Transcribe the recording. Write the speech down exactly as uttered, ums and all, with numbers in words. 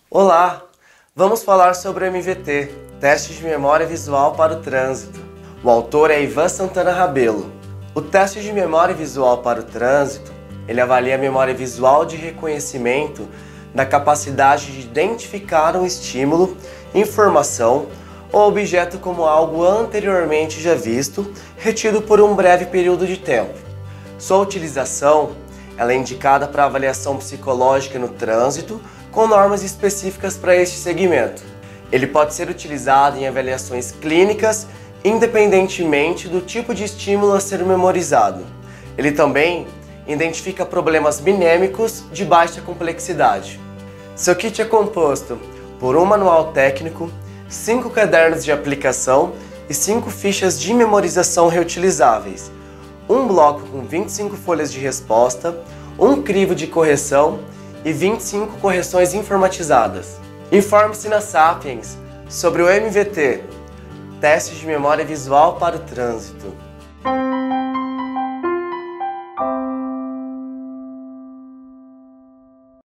Olá! Vamos falar sobre o M V T, Teste de Memória Visual para o Trânsito. O autor é Ivan Santana Rabelo. O teste de memória visual para o trânsito, ele avalia a memória visual de reconhecimento da capacidade de identificar um estímulo, informação ou objeto como algo anteriormente já visto, retido por um breve período de tempo. Sua utilização ela é indicada para avaliação psicológica no trânsito, com normas específicas para este segmento. Ele pode ser utilizado em avaliações clínicas, independentemente do tipo de estímulo a ser memorizado. Ele também identifica problemas minêmicos de baixa complexidade. Seu kit é composto por um manual técnico, cinco cadernos de aplicação e cinco fichas de memorização reutilizáveis, um bloco com vinte e cinco folhas de resposta, um crivo de correção e vinte e cinco correções informatizadas. Informe-se na Sapiens sobre o M V T, Teste de Memória Visual para o Trânsito.